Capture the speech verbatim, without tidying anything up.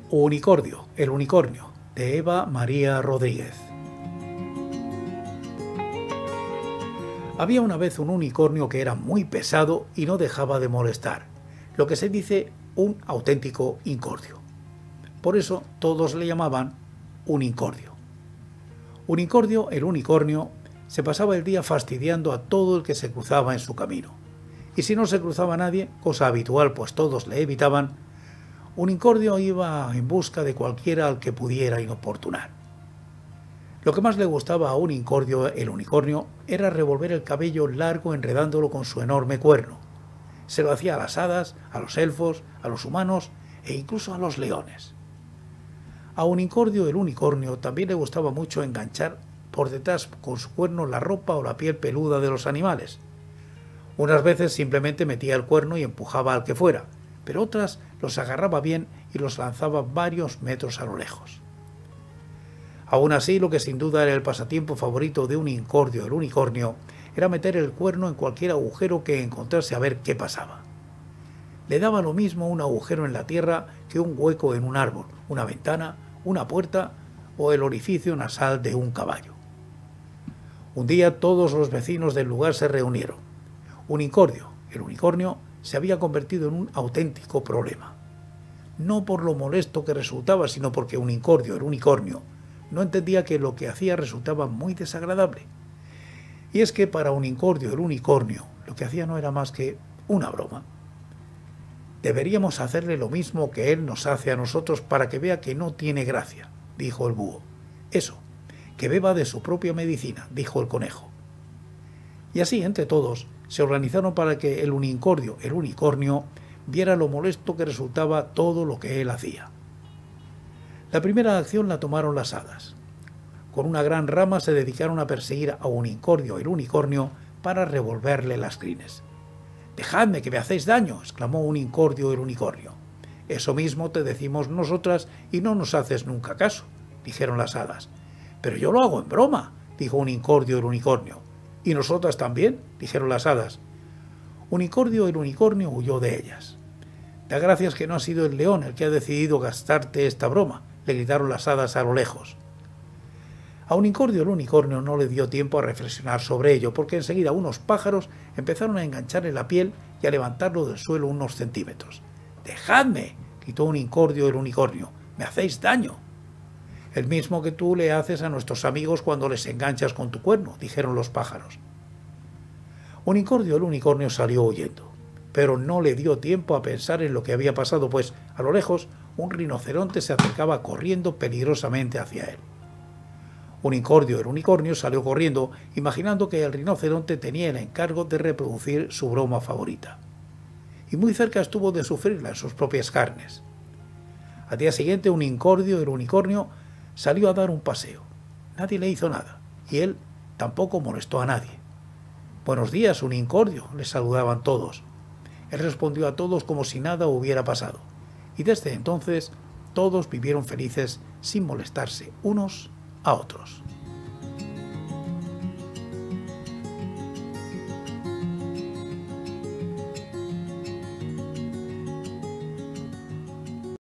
Unicordio, el unicornio, de Eva María Rodríguez. Había una vez un unicornio que era muy pesado y no dejaba de molestar, lo que se dice un auténtico incordio. Por eso todos le llamaban Unicordio. Unicordio, el unicornio, se pasaba el día fastidiando a todo el que se cruzaba en su camino. Y si no se cruzaba nadie, cosa habitual pues todos le evitaban, Unicordio iba en busca de cualquiera al que pudiera inoportunar. Lo que más le gustaba a Unicordio, el unicornio, era revolver el cabello largo enredándolo con su enorme cuerno. Se lo hacía a las hadas, a los elfos, a los humanos e incluso a los leones. A Unicordio, el unicornio, también le gustaba mucho enganchar por detrás con su cuerno la ropa o la piel peluda de los animales. Unas veces simplemente metía el cuerno y empujaba al que fuera, pero otras los agarraba bien y los lanzaba varios metros a lo lejos. Aún así, lo que sin duda era el pasatiempo favorito de Unicordio, el unicornio, era meter el cuerno en cualquier agujero que encontrase a ver qué pasaba. Le daba lo mismo un agujero en la tierra que un hueco en un árbol, una ventana, una puerta o el orificio nasal de un caballo. Un día todos los vecinos del lugar se reunieron. Unicordio, el unicornio, se había convertido en un auténtico problema. No por lo molesto que resultaba, sino porque Unicordio, el unicornio, no entendía que lo que hacía resultaba muy desagradable. Y es que para Unicordio, el unicornio, lo que hacía no era más que una broma. Deberíamos hacerle lo mismo que él nos hace a nosotros para que vea que no tiene gracia, dijo el búho. Eso, que beba de su propia medicina, dijo el conejo. Y así, entre todos, se organizaron para que el Unicordio, el unicornio, viera lo molesto que resultaba todo lo que él hacía. La primera acción la tomaron las hadas. Con una gran rama se dedicaron a perseguir a Unicordio, el unicornio, para revolverle las crines. «¡Dejadme, que me hacéis daño!», exclamó Unicordio, el unicornio. «Eso mismo te decimos nosotras y no nos haces nunca caso», dijeron las hadas. «Pero yo lo hago en broma», dijo Unicordio, el unicornio. «¿Y nosotras también?», dijeron las hadas. Unicordio, el unicornio, huyó de ellas. «Da gracias que no ha sido el león el que ha decidido gastarte esta broma», le gritaron las hadas a lo lejos. A Unicordio, el unicornio, no le dio tiempo a reflexionar sobre ello, porque enseguida unos pájaros empezaron a engancharle la piel y a levantarlo del suelo unos centímetros. «¡Dejadme!», gritó Unicordio, el unicornio. «¡Me hacéis daño!». «El mismo que tú le haces a nuestros amigos cuando les enganchas con tu cuerno», dijeron los pájaros. Unicordio, el unicornio, salió huyendo, pero no le dio tiempo a pensar en lo que había pasado, pues a lo lejos un rinoceronte se acercaba corriendo peligrosamente hacia él. Unicordio, el unicornio, salió corriendo, imaginando que el rinoceronte tenía el encargo de reproducir su broma favorita. Y muy cerca estuvo de sufrirla en sus propias carnes. Al día siguiente, Unicordio, el unicornio, salió a dar un paseo. Nadie le hizo nada, y él tampoco molestó a nadie. «Buenos días, Unicordio», le saludaban todos. Él respondió a todos como si nada hubiera pasado, y desde entonces todos vivieron felices sin molestarse unos a otros.